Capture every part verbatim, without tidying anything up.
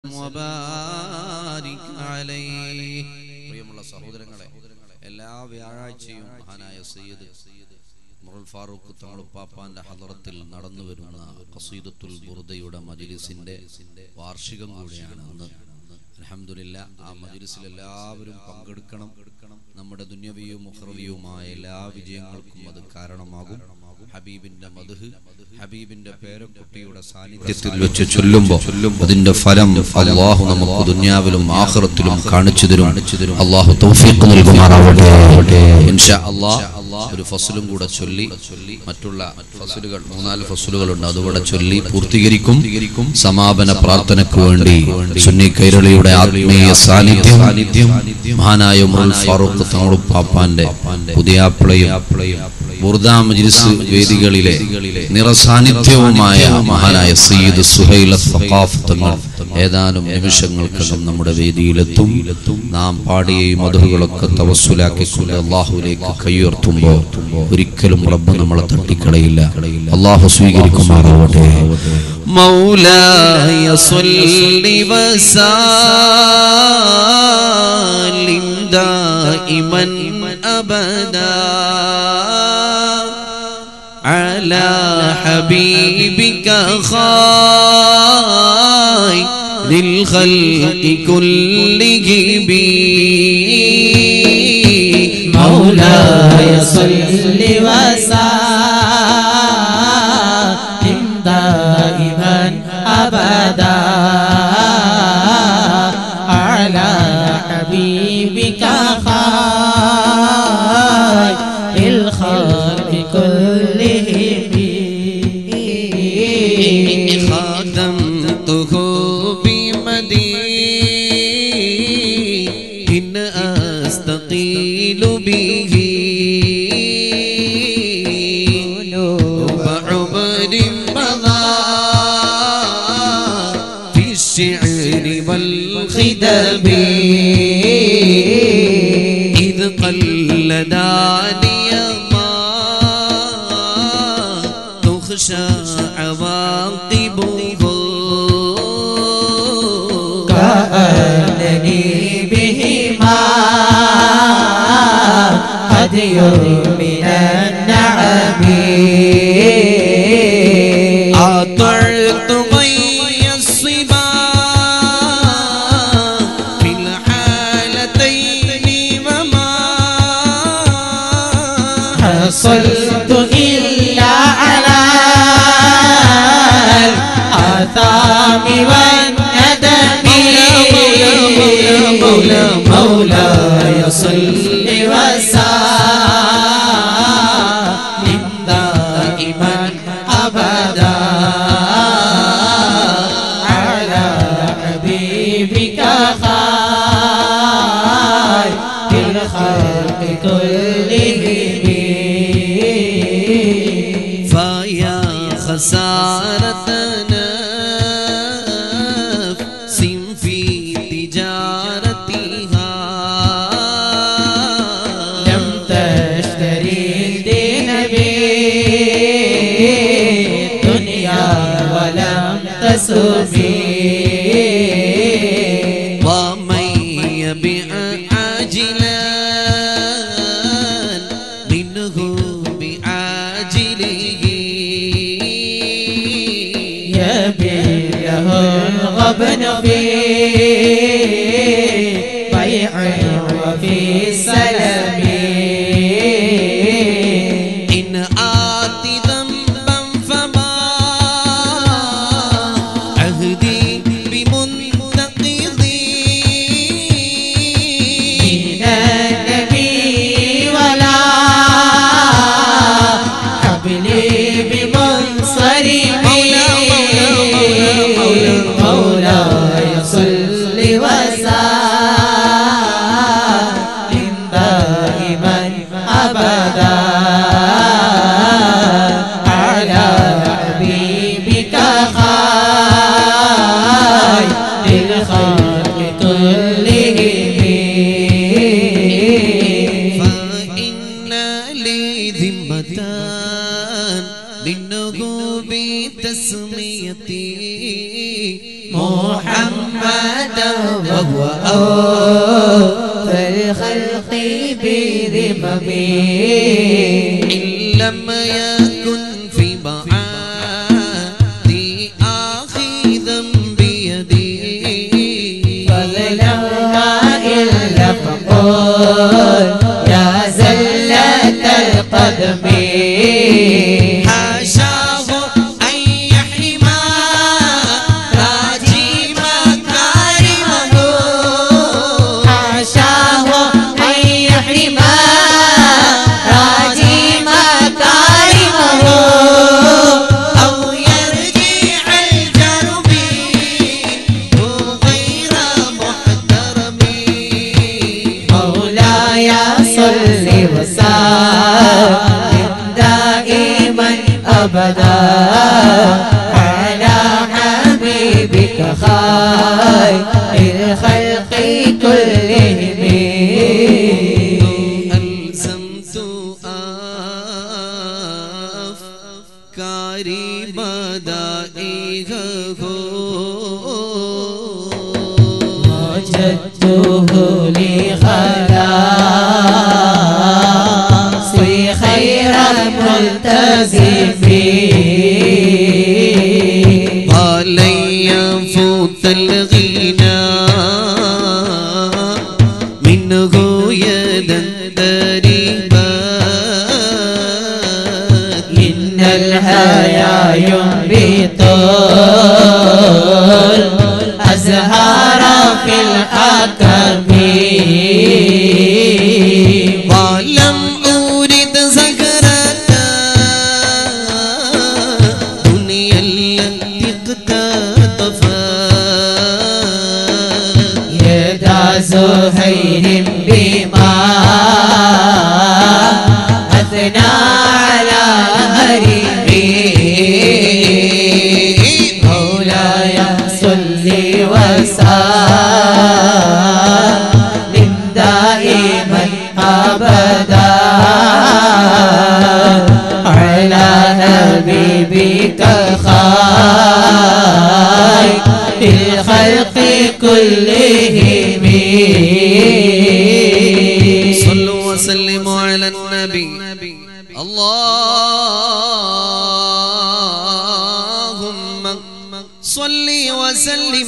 وبارك عليه. പ്രിയമുള്ള സഹോദരങ്ങളെ, എല്ലാ വ്യാഴാഴ്ചയും മഹാനായ സയ്യിദ് മുറൽ ഫാറൂഖ് തങ്ങൾ ഉപ്പാപ്പാന്റെ ഹളറത്തിൽ നടന്നു വരുന്ന ഖസീദത്തുൽ ബുർദയുടെ മജ്ലിസിന്റെ വാർഷികം കൂടിയാണ് ഇന്ന്. അൽഹംദുലില്ലാ, ആ മജ്ലിസിൽ എല്ലാവരും പങ്കെടുക്കണം. നമ്മുടെ ദുനിയവിയും ഉഖ്റവിയുമായ എല്ലാ വിജയങ്ങൾക്കും അത് കാരണമാകും. ഹബീബിന്റെ മദ്ഹ്, ഹബീബിന്റെ പേരക്കുട്ടിയുടെ സാന്നിധ്യത്തിൽ വെച്ച് ചൊല്ലുമ്പോൾ അതിന്റെ ഫലം അല്ലാഹു നമുക്ക് ദുനിയാവിലും ആഖിറത്തിലും കാണിച്ചു തരും. അല്ലാഹു തൗഫീഖ് നൽകുമാറാവട്ടെ. ഇൻഷാ അല്ലാഹ് ഒരു ഫസ്ലും കൂടെ ചൊല്ലി മറ്റുള്ള ഫസ്ലുകൾ മൂന്നാല് ഫസ്ലുകളുണ്ട്, അതുകൂടെ ചൊല്ലി പൂർത്തീകരിക്കും. സമാപന പ്രാർത്ഥനയ്ക്ക് വേണ്ടി സുന്നി കൈരളിയുടെ ആത്മീയ സാന്നിധ്യം മഹാനായ മുറൽ ഫാറൂഖ് തങ്ങൾ ഉപ്പാപ്പാന്റെ പുതിയാപ്പിളയും ബുർദ മജ്ലിസ് വേദികളിലെ നിറസാന്നിധ്യവുമായ മഹാനായ സയ്യിദ് സുഹൈൽ അസ്സഖാഫ് തങ്ങൾ ഏതാനും നിമിഷങ്ങൾക്കകം നമ്മുടെ വേദിയിലെത്തും. നാം പാടിയ ഈ മദ്ഹുകളൊക്കെ തവസ്സുലാക്കിക്കൊണ്ട് അല്ലാഹുവിലേക്ക് കൈയുയർത്തുമ്പോൾ ഒരിക്കലും റബ്ബ് നമ്മളെ തട്ടിക്കളയില്ല. അല്ലാഹു സ്വീകരിക്കുമാറാവട്ടെ. മൗലായ സ്വല്ലി വസല്ലിം ദായിമൻ അബദാ على حبيبك خير الخلق كلهم مولاي صل وسلم دائما أبدا على حبيبك خير الخلق كلهم خاتمته بمديح أستقيل به وعمر مضى في الشعر والخدم إذ قلداني تخشى عواقبه كأنني بهما هدي من النعم أطعت غي الصبا في الحالتين وما حصلت إلا على الآثام والندم مولاي صل وسلم دائما أبدا على حبيبك خير الخلق كلهم فيا خسارة نفس في تجارتها لم تشتري الدين بالدنيا ولم تسبي ومن يبيع عاجلا منه بعاجله يبيعه الغبن في بيع وفي سلم إن آت ذنبا فما عهدي بمنتقضي من النبي ولا حبلي بمنصرم مولاي صل وهو أوفى الخلق بذممه إن لم يكن في بعادي آخذا بيدي فضلا إلا فقل يا زلة القدم حاشاه أن يحرما راجي مكارمه حاشاه أن يحرما راجي مكارمه أو يرجع الجرب غير محترم مولاي صل وسلم دائما أبدا على حبيبك خير الخلق كلهم ألزمت أفكاري مدائحه وجدته لخلاصي خير الملتزم ولن يفوت الغنى منه يدا دربات إن الحيا ينبت الأزهار في الحكم ولم أرد زهرة دنيا التي اقتطفت يدا زهير بما أثنى على هرمه مولاي صل وسلم دائما أبدا على حبيبك خير الخلق كلهم صلوا وسلموا على النبي اللهم صل وسلم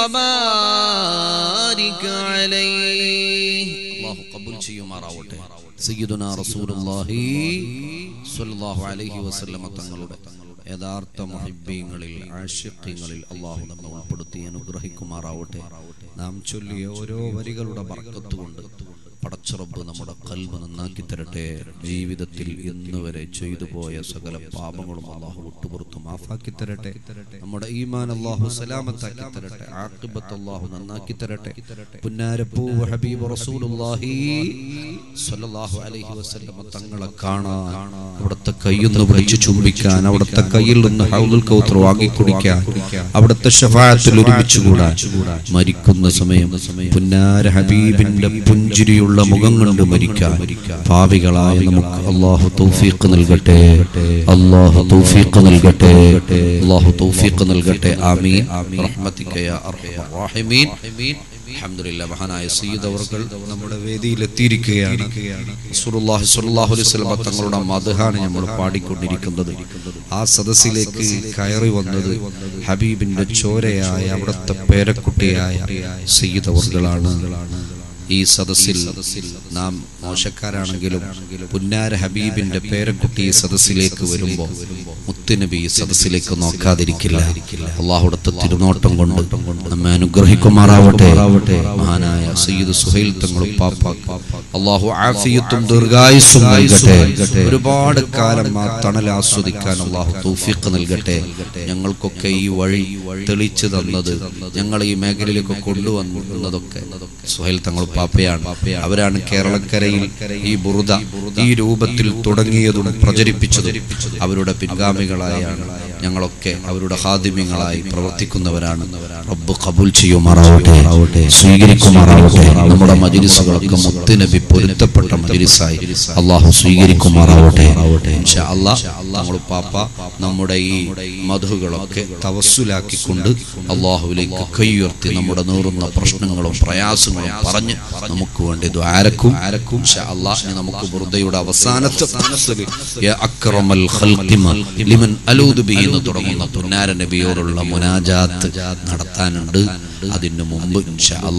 وبارك عليه الله قبول ചെയ്യുമാറാവട്ടെ സയ്യിദുനാ റസൂലുള്ളാഹി സ്വല്ലല്ലാഹു അലൈഹി വസല്ലം തങ്ങളുടെ യഥാർത്ഥ മുഹിബ്ബീങ്ങളിൽ ആശിഖീങ്ങളിൽ അല്ലാഹു നമ്മെ ഉൾപ്പെടുത്തി അനുഗ്രഹിക്കുമാറാവട്ടെ നാം ചൊല്ലിയ ഓരോ വരികളുടെ ബർക്കത്ത് കൊണ്ട് പടച്ചറബ് നമ്മുടെ ഖൽബ് നന്നാക്കി തരട്ടെ ജീവിതത്തിൽ ഇന്നുവരെ ചെയ്തു പോയ സകല പാപങ്ങളും അല്ലാഹു വിട്ടുപുറത്തു മാഫാക്കി തരട്ടെ നമ്മുടെ ഈമാൻ അല്ലാഹു സലാമത്താക്കി തരട്ടെ ആഖിബത്ത് അല്ലാഹു നന്നാക്കി തരട്ടെ പുന്നാരപ്പൂ ഹബീബ് റസൂലുള്ളാഹി സ്വല്ലല്ലാഹു അലൈഹി വസല്ലം തങ്ങളെ കാണാൻ അവിടുത്തെ കയ്യൊന്ന് പിടിച്ചു ചുംബിക്കാൻ അവിടുത്തെ കയ്യിൽ നിന്ന് ഹൗദുൽ കൗസർ വാങ്ങി കുടിക്കാൻ അവിടുത്തെ ശഫാഅത്തിൽ ഒരുമിച്ച് കൂടാൻ മരിക്കുന്ന സമയം പുന്നാര ഹബീബിന്റെ പുഞ്ചിരിയുള്ള മുഖം കണ്ട് മരിക്കാൻ പാപികളായ നമുക്ക് അല്ലാഹു തൗഫീഖ് നൽകട്ടെ അല്ലാഹു തൗഫീഖ് നൽകട്ടെ അല്ലാഹു തൗഫീഖ് നൽകട്ടെ ആമീൻ റഹ്മതിക യാ അർഹമർ റഹീമീൻ അൽഹംദുലില്ലാഹ് മഹാനായ സയ്യിദ് അവർകൾ നമ്മുടെ വേദിയിൽ എത്തിയിരിക്കുകയാണ് റസൂലുള്ളാഹി സ്വല്ലല്ലാഹു അലൈഹി വസല്ലം തങ്ങളുടെ മദ്ഹാണ് നമ്മൾ പാടിക്കൊണ്ടിരിക്കുന്നത് ആ സദസ്സിലേക്ക് കയറി വന്നത് ഹബീബിന്റെ ചോരയായ അവിടുത്തെ പേരക്കുട്ടിയായ സയ്യിദ് അവർകളാണ് ഈ സദസ്സിൽ നാം മോശക്കാരാണെങ്കിലും പുന്നാര ഹബീബിന്റെ പേരക്കുട്ടി ഈ സദസ്സിലേക്ക് വരുമ്പോൾ മുത്തുനബി ഈ സദസ്സിലേക്ക് നോക്കാതിരിക്കില്ല അല്ലാഹുവിന്റെ തിരുനോട്ടം കൊണ്ട് നമ്മെ അനുഗ്രഹിക്കുമാറാവട്ടെ മഹാനായ സയ്യിദ് സുഹൈൽ തങ്ങളും പാപ്പ അല്ലാഹു ആഫിയത്തും ദീർഘായുസ്സും നൽകട്ടെ ഒരുപാട് കാലം ആ തണൽ ആസ്വദിക്കാൻ അല്ലാഹു തൗഫീഖ് നൽകട്ടെ ഞങ്ങൾക്കൊക്കെ ഈ വഴി തെളിച്ചു തന്നത് ഞങ്ങൾ ഈ മേഖലയിലേക്ക് കൊണ്ടുവന്നതൊക്കെ സുഹൈൽ തങ്ങൾ പാപ്പയാണ് അവരാണ് കേരളക്കരയിൽ ഈ ബുറുദ ഈ രൂപത്തിൽ തുടങ്ങിയതും പ്രചരിപ്പിച്ചതും അവരുടെ പിൻഗാമികളായാണ് ഞങ്ങളൊക്കെ അവരുടെ ഖാദിമീങ്ങളായി പ്രവർത്തിക്കുന്നവരാണ്. റബ്ബ് ഖബൂൽ ചെയ്യുമാറാവട്ടെ, സ്വീകരിക്കുമാറാവട്ടെ. നമ്മുടെ മജ്ലിസുകളൊക്കെ മുത്തുനബി പൊരുത്തപ്പെട്ട മജ്ലിസായി അല്ലാഹു സ്വീകരിക്കുമാറാവട്ടെ. ഇൻഷാ അല്ലാഹ് നമ്മൾ പാപ്പ നമ്മുടെ ഈ മദ്ഹുകളൊക്കെ തവസ്സുലാക്കിക്കൊണ്ട് അല്ലാഹുവിലേക്ക് കൈയുയർത്തി നമ്മുടെ നീറുന്ന പ്രശ്നങ്ങളും പ്രയാസങ്ങളും പറഞ്ഞ് നമുക്ക് വേണ്ടി ദുആരക്കും ഇൻഷാ അല്ലാഹ്. നമുക്ക് ബുർദയുടെ അവസാനത്തെ തഫ്സീൽ യാ അക്റമൽ ഖൽഖി ലിമൻ അലൂദു ബി എന്ന് തുടങ്ങുന്ന പുന്നാര നബിയോടുള്ള മുനാജാത്ത് നടത്താനുണ്ട്. അതിനു മുമ്പ് ഇൻഷാ അല്ലാഹ്